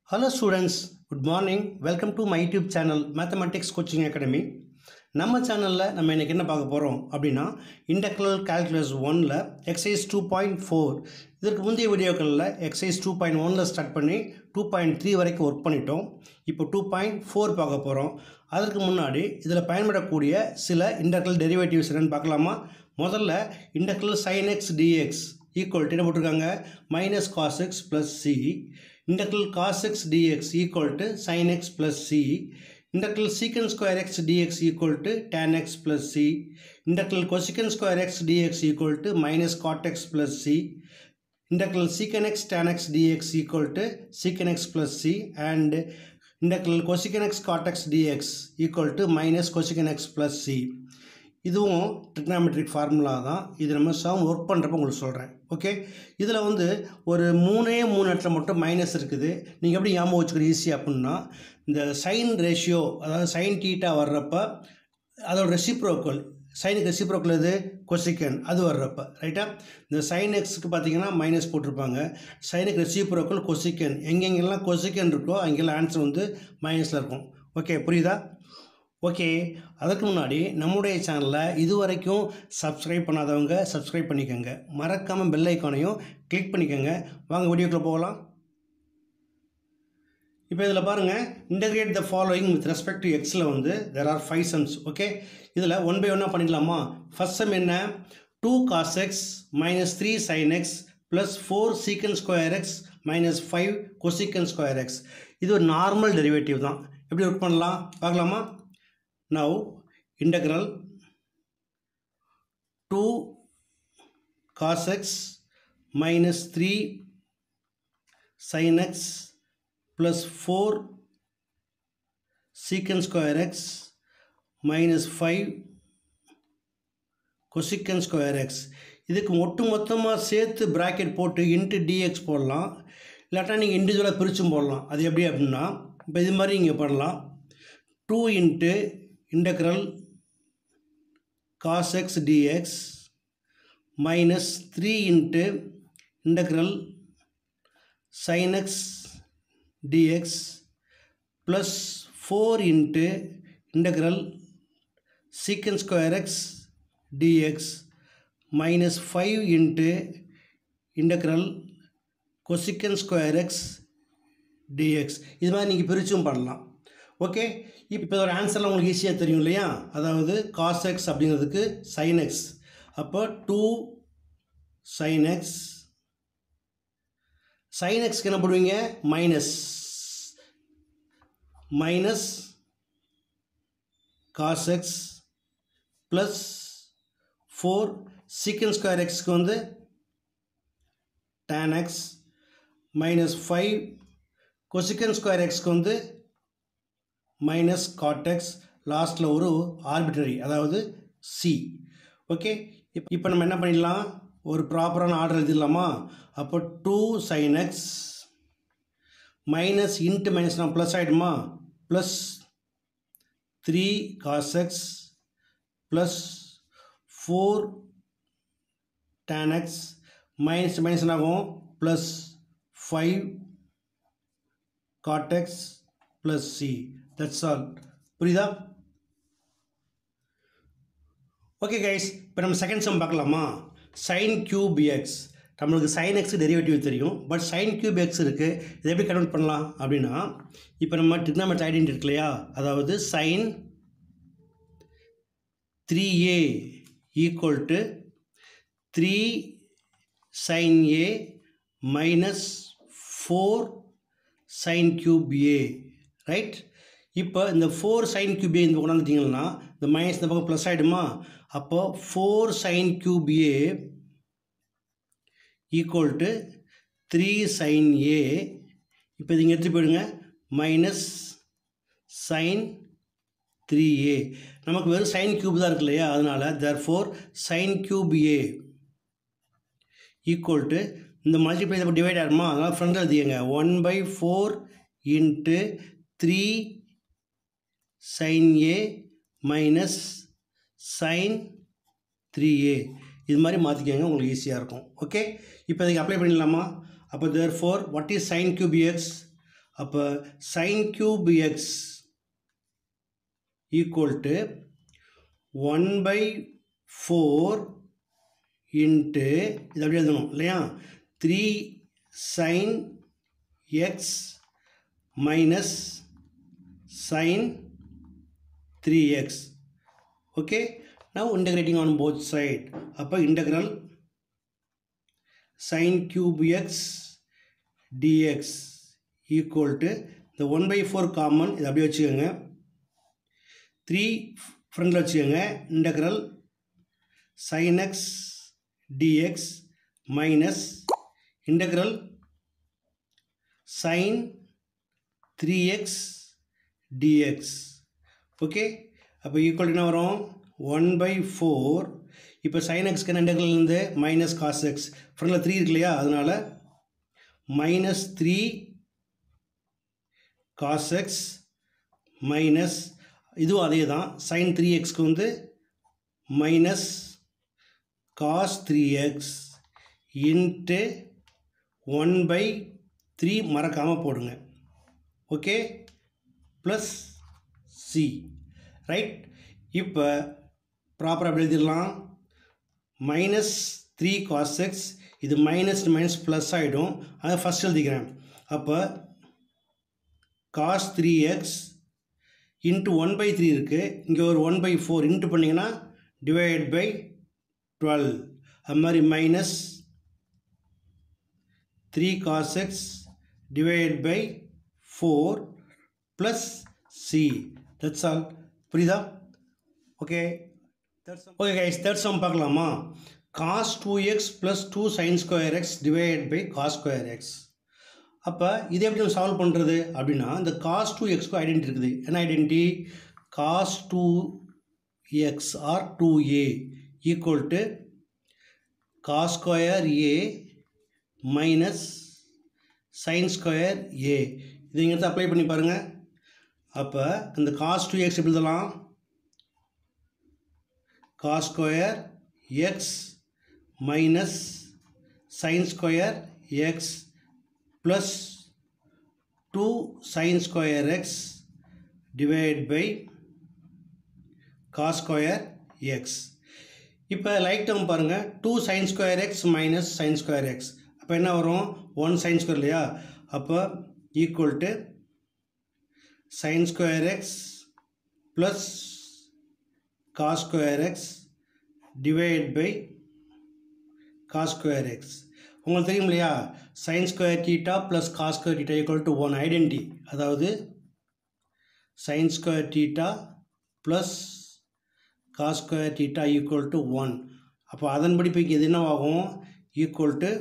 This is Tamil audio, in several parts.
Hello students, good morning. Welcome to my YouTube channel Mathematics Coaching Academy. நம்ம சேனல்ல நம்ம இன்னைக்கு என்ன பார்க்க போறோம் அப்படினா Integral Calculus 1ல exercise 2.4 இதற்கு முந்தைய வீடியோக்கள்ல exercise 2.1ல ஸ்டார்ட் பண்ணி 2.3 வரைக்கும் வர்க் பண்ணிட்டோம். இப்போ 2.4 பார்க்க போறோம். அதற்கு முன்னாடி இதில் பயன்படக்கூடிய சில இன்டெக்ரல் டெரிவேட்டிவ்ஸ் என்னன்னு பார்க்கலாமா? முதல்ல integral sin x dx equal to என்ன போட்டுருக்காங்க minus cos x plus c, integral cos x dx equal to sin x plus c, integral secant square x dx equal to tan x plus c, integral cosecant square x dx equal to minus cot x plus c, integral secant x tan x dx equal to secant x plus c, and integral cosecant x cot x dx equal to minus cosecant x plus c. இதுவும் ட்ரிக்னாமெட்ரிக் ஃபார்முலா தான். இது நம்ம சம் ஒர்க் பண்ணுறப்ப உங்களுக்கு சொல்கிறேன். ஓகே, இதில் வந்து ஒரு மூணு இடத்துல மட்டும் மைனஸ் இருக்குது. நீங்கள் எப்படி ஞாபகம் வச்சுக்கிற ஈஸி அப்படின்னா, இந்த சைன் ரேஷியோ அதாவது சைன் டீட்டா வர்றப்ப அதோட ரெசிப்ரோக்கல், சைனுக்கு ரெசிப்ரோக்கல் இது கொசிக்கன், அது வர்றப்ப ரைட்டா. இந்த சைன் எக்ஸுக்கு பார்த்தீங்கன்னா மைனஸ் போட்டிருப்பாங்க, சைனுக்கு ரெசிப்ரோக்கல் கொசிக்கன், எங்கெங்கெல்லாம் கொசிக்கன் இருக்கோ அங்கெல்லாம் ஆன்சர் வந்து மைனஸில் இருக்கும். ஓகே, புரியுதா? ஓகே, அதுக்கு முன்னாடி நம்முடைய சேனலில் இது வரைக்கும் சப்ஸ்கிரைப் பண்ணாதவங்க சப்ஸ்கிரைப் பண்ணிக்கோங்க, மறக்காமல் பெல் ஐக்கானையும் கிளிக் பண்ணிக்கோங்க. வாங்க வீடியோக்குள்ளே போகலாம். இப்போ இதில் பாருங்கள், integrate the following with respect to எக்ஸில் வந்து தெர் ஆர் 5 சம்ஸ். ஓகே, இதில் 1 by 1 பண்ணிடலாமா? ஃபர்ஸ்ட் சம் என்ன? 2 cos x minus 3 sin x plus 4 secant square x minus 5 cosecant square x. இது ஒரு நார்மல் டெரிவேட்டிவ் தான். எப்படி ஒர்க் பண்ணலாம் பார்க்கலாமா? Now integral 2 cos x minus 3 sin x plus 4 secant square x minus 5 cosecant square x. இதுக்கு மொத்தமாக சேர்த்து பிராக்கெட் போட்டு இன்ட்டு dx போடலாம், இல்லாட்டா நீங்கள் இண்டிவிஜுவலாக பிரிச்சும் போடலாம். அது எப்படி அப்படின்னா, இப்போ இது மாதிரி நீங்கள் பண்ணலாம். 2 into integral cos x dx minus 3 into integral sin x dx plus 4 into integral secant square x dx minus 5 into integral cosecant square x dx. இது மாதிரி நீங்கள் பிரிச்சும் பண்ணலாம். ஓகே, இப்போ ஒரு ஆன்சரில் உங்களுக்கு ஈஸியாக தெரியும் இல்லையா? அதாவது காஸ் எக்ஸ் அப்படிங்கிறதுக்கு சைன் எக்ஸ், அப்போ 2 sin x, சைன் எக்ஸ்க்கு என்ன போடுவீங்க? மைனஸ் காஸ் எக்ஸ் ப்ளஸ் 4 சீக்கன் ஸ்கொயர் எக்ஸ்க்கு வந்து tan x minus 5 cosecant square எக்ஸ்க்கு வந்து மைனஸ் காட் எக்ஸ், லாஸ்ட்டில் ஒரு ஆர்பிட்ரரி அதாவது சி. ஓகே, இப்போ நம்ம என்ன பண்ணிடலாம்? ஒரு ப்ராப்பரான ஆர்டர் எழுதிடலாமா? அப்போ 2 sin x minus into minus நான் ப்ளஸ் ஆகிடுமா? Plus 3 cos x plus 4 tan x minus minus ஆகும் plus 5 cot x plus C. That's all. புரியுதா? ஓகே கைஸ், இப்போ நம்ம செகண்ட் சம் பார்க்கலாமா? Sine cube x. நம்மளுக்கு சைன் எக்ஸ் டெரிவேட்டிவ் தெரியும், பட் சைன் கியூப் எக்ஸ் இருக்குது. இதை எப்படி கன்வெர்ட் பண்ணலாம் அப்படின்னா, இப்போ நம்ம ட்ரிக்னாமெட்ரி ஐடென்டி இருக்கு இல்லையா? அதாவது sine 3a equal to 3 sin a மைனஸ் 4 sin கியூப் a, ரைட்? இப்போ இந்த 4 sin கியூப் a இந்த கொண்டாந்துட்டிங்கன்னா இந்த மைனஸ் இந்த பக்கம் ப்ளஸ் ஆகிடுமா? அப்போ 4 sin cube a equal to 3 sin a. இப்போ இது இங்கே எடுத்து போயிடுங்க, மைனஸ் sin 3a. நமக்கு வெறும் sin கியூப் தான் இருக்கு இல்லையா? அதனால் therefore sin cube a equal to இந்த மல்டிப்ளை இப்போ டிவைட் ஆகிடுமா? அதனால் ஃப்ரெண்டில் எழுதிங்க 1/4 into 3 sin a minus sin 3a. இது மாதிரி மாற்றிக்கங்க, உங்களுக்கு ஈஸியாக இருக்கும். ஓகே, இப்போ இதுக்கு அப்ளை பண்ணிடலாமா? அப்போ therefore what is sin cube x? அப்போ sin cube x equal to 1/4 into இது அப்படியே எழுதணும் இல்லையா 3 sin x minus sin 3x. Okay, now integrating on both sides. அப்போ integral sin cube x dx equal to the 1/4 common இது அப்படியே வச்சுக்கோங்க 3 ஃப்ரண்டில் வச்சுக்கோங்க integral sin x dx minus integral sin 3x dx. Okay, அப்போ ஈக்குவல் என்ன வரும் 1/4. இப்போ sin x இன்டெக்ரல் இருந்து மைனஸ் காஸ் எக்ஸ் ஃப்ரண்டில் 3 இருக்கு இல்லையா, அதனால் மைனஸ் 3 காஸ் எக்ஸ் மைனஸ் இதுவும் அதே தான் sin 3xக்கு வந்து மைனஸ் காஸ் 3x இன்ட்டு 1/3 மறக்காமல் போடுங்க. Okay, plus c right. இப்போ ப்ராப்பராக எப்படி எழுதிடலாம் மைனஸ் 3 காஸ் எக்ஸ் இது மைனஸ் மைனஸ் ப்ளஸ் ஆகிடும், அதை ஃபஸ்ட் எழுதிக்கிறேன். அப்போ காஸ் 3x இன்ட்டு 1/3 இருக்குது, இங்கே ஒரு 1/4 இன்ட்டு பண்ணிங்கன்னா டிவைட் பை 12 அது மாதிரி minus 3 cos x divided by 4 plus c. That's all. புரியுதா? Okay. Okay guys, third sum பார்க்கலாமா? cos 2x plus 2 sin square x divided by cos square x. அப்போ இதை எப்படி நம்ம சால்வ் பண்ணுறது அப்படின்னா இந்த cos 2xக்கு ஐடென்டி இருக்குது. என்ன identity? cos 2x or 2a equal to cos square a minus sin square a. இதை இங்கே அப்ளை பண்ணி பாருங்கள். அப்போ இந்த cos 2x எப்படி எழுதலாம்? cos square x minus sin square x plus 2 sin square x divide by cos square x. இப்போ லைக் டேர்ம் பாருங்கள் 2 sin square x minus sin square x. அப்போ என்ன வரும் 1 sin ஸ்கொயர் இல்லையா, அப்போ equal to sin square x plus cos square x divide by cos square x. உங்களுக்கு தெரியும் இல்லையா sin square theta plus cos square theta equal to 1 identity, அதாவது sin square theta plus cos square theta equal to 1. அப்போ அதன்படி போய் இது என்னவாகும் equal to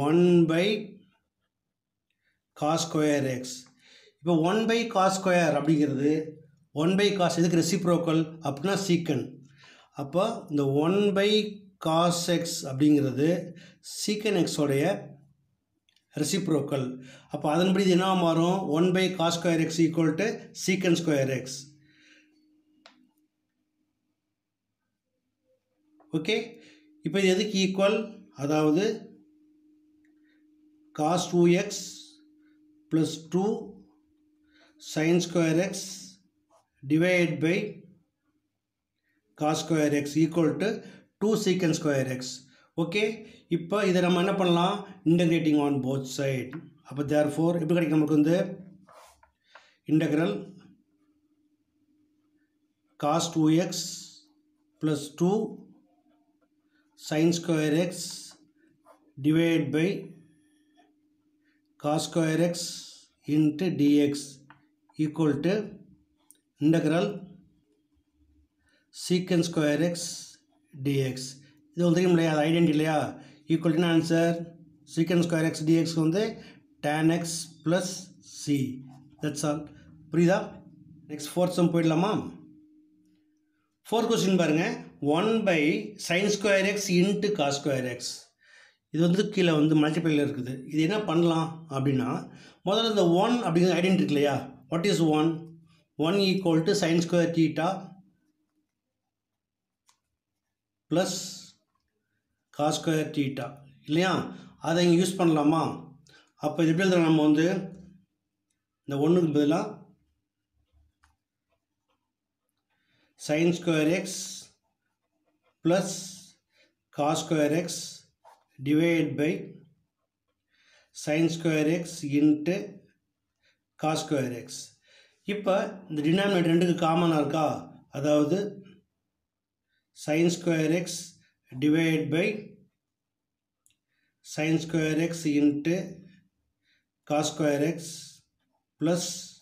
1/cos square X. இப்போ 1/cos ஸ்கொயர் அப்படிங்கிறது 1/cos இதுக்கு ரெசிப்ரோக்கல் அப்படின்னா சீக்கன். அப்போ இந்த 1/cos எக்ஸ் அப்படிங்கிறது சீக்கன் எக்ஸோடைய ரெசிப்ரோக்கல். அப்போ அதன்படி இது என்ன மாறும் 1/cos square x equal to secant square x. Okay, இப்போ இது எதுக்கு ஈக்குவல்? அதாவது cos 2x plus 2 sin square x divided by cos square x equal to 2 secant square x. Okay, இப்போ இதை நம்ம என்ன பண்ணலாம் இன்டகிரேட்டிங் ஆன் போத் சைட். அப்போ therefore எப்படி கிடைக்கும் நமக்கு வந்து integral cos 2x plus 2 sin square x divided by cos square x into dx equal to integral secant square x dx. இது வந்து தெரியும் இல்லையா, அது ஐடென்டி இல்லையா, equal to answer secant square x dx வந்து tan x plus c. That's all. புரியுதா? நெக்ஸ்ட் ஃபோர்த் சம் போயிடலாமா? ஃபோர்த் கொஸ்டின் பாருங்கள் 1/sin square x into cos square x. இது வந்து கீழே வந்து மல்டிப்ளைல இருக்குது. இது என்ன பண்ணலாம் அப்படின்னா முதல்ல இந்த 1 அப்படிங்கிற ஐடென்டி இருக்கு இல்லையா, what is 1? 1 equal to sin square theta plus cos square theta இல்லையா, அதை இங்கே யூஸ் பண்ணலாமா? அப்போ இது எப்படி எழுதலாம் நம்ம வந்து இந்த 1க்கு பதிலாக sin square x plus cos square x divided by sin square x into cos square x. இப்போ இந்த டினாமினேட்டர் ரெண்டுக்கு காமனாக இருக்கா, அதாவது sin square x divided by sin square x into cos square x plus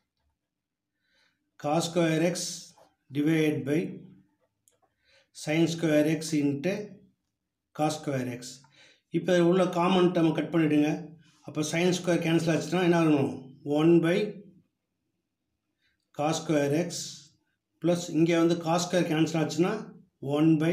cos square x divided by sin square x into cos square x. இப்போ உள்ள காமன் டேர்மை கட் பண்ணிவிடுங்க. அப்போ sin square கேன்சல் ஆச்சுன்னா என்ன ஆகணும், 1 by cos square x plus இங்கே வந்து cos square கேன்சல் ஆச்சுன்னா 1 by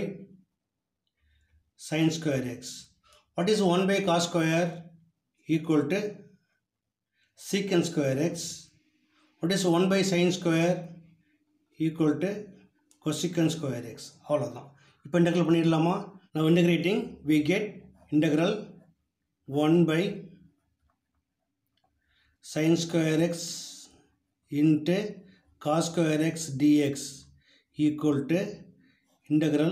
sin square x. What is 1 by cos square? Equal to secant square x. What is 1 by sin square? Equal to cosecant square x. அவ்வளோதான். இப்போ இன்டெக்ரல் பண்ணிடலாமா? Now integrating we get integral 1 by sin square x into cos square x dx equal to integral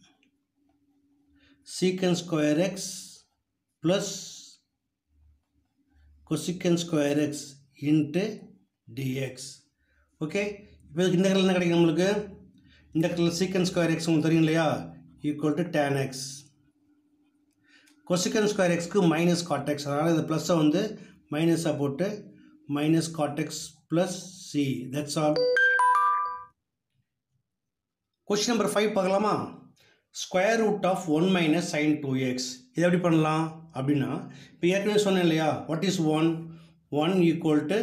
secant square x plus cosecant square x into dx. Okay, இப்போ இதுக்கு இன்டெக்ரல் என்ன கிடைக்கும் நம்மளுக்கு? இன்டெக்ரல் secant square x உங்களுக்கு தெரியும் இல்லையா, equal to tan x. cosecant square x க்கு மைனஸ் cot x, அதனால் இந்த ப்ளஸ்ஸை வந்து மைனஸாக போட்டு minus cot x plus c. That's all. Question number 5 பார்க்கலாமா? Square root of 1 minus sin 2x. இதை எப்படி பண்ணலாம் அப்படின்னா, இப்போ ஏற்கனவே சொன்னேன் இல்லையா, what is 1 equal to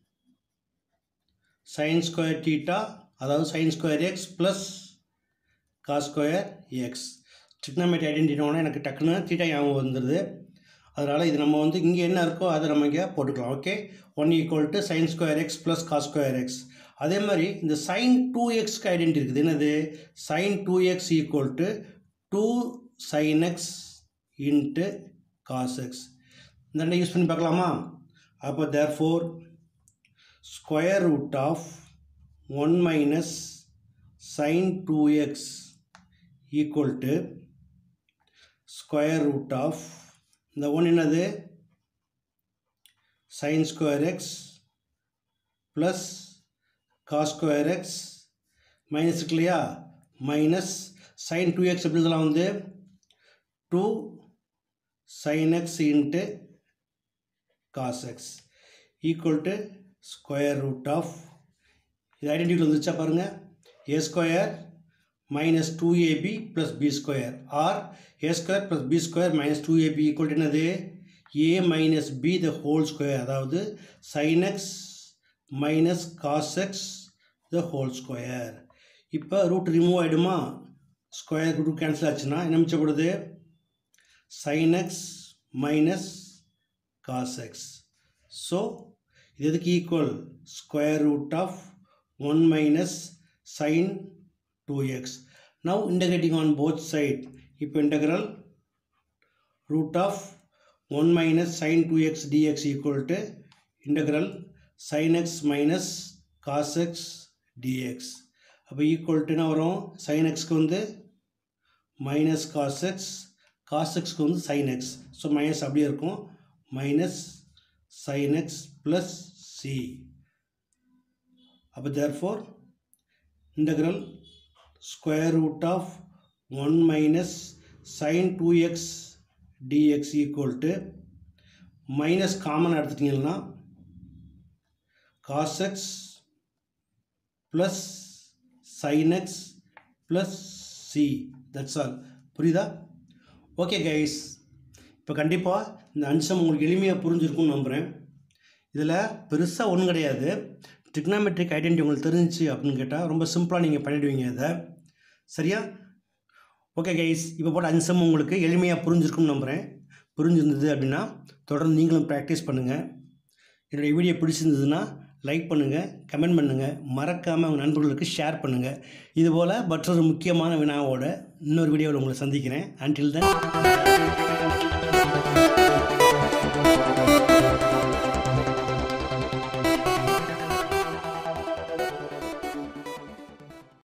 sin square theta, அதாவது sin square x plus cos square x. Trigonometry ஐடென்டிட்டினா எனக்கு டக்குன்னு தீட்டா ஞாபகம் வந்துடுது. அதனால் இது நம்ம வந்து இங்கே என்ன இருக்கோ அதை நம்ம இங்கே போட்டுக்கலாம். Okay, 1 equal to sin square x plus cos square x. அதே மாதிரி இந்த sin 2xக்கு ஐடென்டி இருக்குது. என்னது? sin 2x equal to 2 sin x into cos x. இந்த ரெண்டை யூஸ் பண்ணி பார்க்கலாமா? அப்போ therefore square root of 1 minus sin 2x equal to square root of இந்த 1 என்னது? sin square x plus cos square x minus இருக்கு இல்லையா, மைனஸ் sin 2x எப்படி இதெல்லாம் வந்து 2 sin x into cos x equal to square root of, இது ஐடென்டிட்டியில் வந்துச்சா பாருங்கள், a square minus 2ab plus b square or a square plus b square minus 2ab equal to என்னது? a minus b the whole square, அதாவது sin x minus cos x the whole square. இப்போ ரூட் ரிமூவ் ஆகிடுமா? ஸ்கொயர் ரூட் கேன்சல் ஆச்சுன்னா என்ன மிச்சப்படுது? sin x minus cos x. So இது எதுக்கு equal? Square root of 1 minus sin 2x. Now integrating on both side. இப்போ integral root of 1 minus sin 2x dx equal to integral sin x minus cos x dx. அப்போ equal to என்ன வரும்? sin x க்கு வந்து minus cos x, cos x க்கு வந்து sin x. ஸோ மைனஸ் அப்படியே இருக்கும், minus sin x plus c. அப்போ therefore integral square root of 1 minus sin 2x dx equal to minus common எடுத்துட்டீங்கன்னா cos x plus sin x plus c. That's all. புரியுதா? ஓகே கைஸ், இப்போ கண்டிப்பாக இந்த அம்சம் உங்களுக்கு எளிமையாக புரிஞ்சிருக்கும்னு நம்புகிறேன். இதில் பெருசாக ஒன்றும் கிடையாது. ட்ரிக்னாமெட்ரிக் ஐடென்டிட்டி உங்களுக்கு தெரிஞ்சிச்சு அப்படின்னு கேட்டால் ரொம்ப சிம்பிளாக நீங்கள் பண்ணிவிடுவீங்க இதை. சரியா? ஓகே கைஸ், இப்போ போட்ட அம்சம் உங்களுக்கு எளிமையாக புரிஞ்சிருக்கும்னு நம்புகிறேன். புரிஞ்சிருந்தது அப்படின்னா தொடர்ந்து நீங்களும் ப்ராக்டிஸ் பண்ணுங்கள். என்னுடைய வீடியோ பிடிச்சிருந்ததுன்னா லைக் பண்ணுங்கள், கமெண்ட் பண்ணுங்கள், மறக்காமல் உங்கள் நண்பர்களுக்கு ஷேர் பண்ணுங்கள். இதுபோல் மற்றொரு முக்கியமான வினாவோட இன்னொரு வீடியோவில் உங்களை சந்திக்கிறேன். Until then.